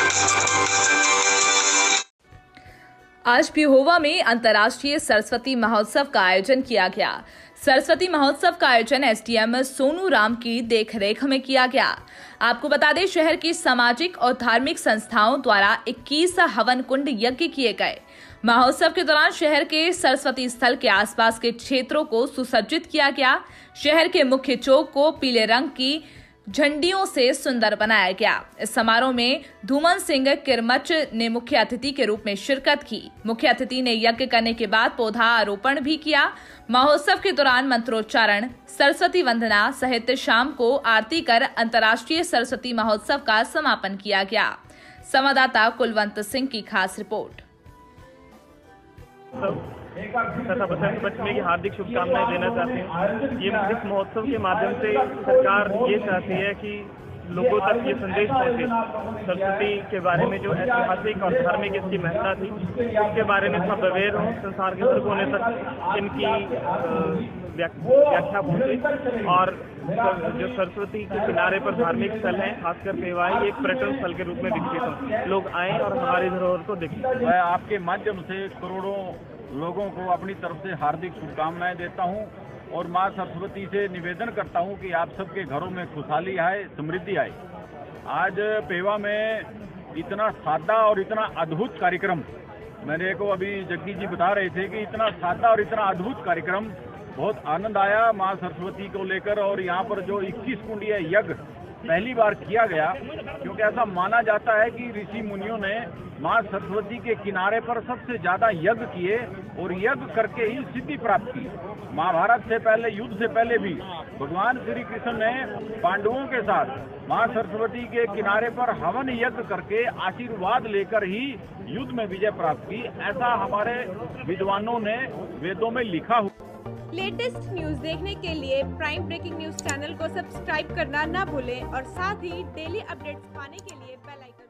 आज पिहोवा में अंतर्राष्ट्रीय सरस्वती महोत्सव का आयोजन किया गया। सरस्वती महोत्सव का आयोजन एसडीएम सोनू राम की देखरेख में किया गया। आपको बता दें, शहर की सामाजिक और धार्मिक संस्थाओं द्वारा 21 हवन कुंड यज्ञ किए गए। महोत्सव के दौरान शहर के सरस्वती स्थल के आसपास के क्षेत्रों को सुसज्जित किया गया। शहर के मुख्य चौक को पीले रंग की झंडियों से सुंदर बनाया गया। इस समारोह में धूमन सिंह किरमच ने मुख्य अतिथि के रूप में शिरकत की। मुख्य अतिथि ने यज्ञ करने के बाद पौधा आरोपण भी किया। महोत्सव के दौरान मंत्रोच्चारण, सरस्वती वंदना सहित शाम को आरती कर अंतर्राष्ट्रीय सरस्वती महोत्सव का समापन किया गया। संवाददाता कुलवंत सिंह की खास रिपोर्ट। तथा बसंत पंचमी की हार्दिक शुभकामनाएं देना चाहते हैं। ये इस महोत्सव के माध्यम से सरकार ये चाहती है कि लोगों तक ये संदेश पहुंचे, सरस्वती के बारे में जो ऐतिहासिक और धार्मिक इसकी महत्ता थी उसके बारे में सब अवेयर हो, संसार के हर कोने तक इनकी व्याख्या पहुंचे और जो सरस्वती के किनारे पर धार्मिक स्थल है, खासकर पेवाई, एक पर्यटन स्थल के रूप में विकसित हो, लोग आए और हमारी धरोहर को देखें। मैं आपके माध्यम से करोड़ों लोगों को अपनी तरफ से हार्दिक शुभकामनाएं देता हूं और मां सरस्वती से निवेदन करता हूं कि आप सबके घरों में खुशहाली आए, समृद्धि आए। आज पेवा में इतना सादा और इतना अद्भुत कार्यक्रम, मेरे को अभी जग्गी जी बता रहे थे कि इतना सादा और इतना अद्भुत कार्यक्रम, बहुत आनंद आया मां सरस्वती को लेकर। और यहाँ पर जो 21 कुंडीय यज्ञ पहली बार किया गया, क्योंकि ऐसा माना जाता है कि ऋषि मुनियों ने मां सरस्वती के किनारे पर सबसे ज्यादा यज्ञ किए और यज्ञ करके ही सिद्धि प्राप्त की। महाभारत से पहले, युद्ध से पहले भी भगवान श्री कृष्ण ने पांडवों के साथ मां सरस्वती के किनारे पर हवन यज्ञ करके आशीर्वाद लेकर ही युद्ध में विजय प्राप्त की। ऐसा हमारे विद्वानों ने वेदों में लिखा हुआ। लेटेस्ट न्यूज देखने के लिए प्राइम ब्रेकिंग न्यूज चैनल को सब्सक्राइब करना ना भूलें और साथ ही डेली अपडेट्स पाने के लिए बेल आइकन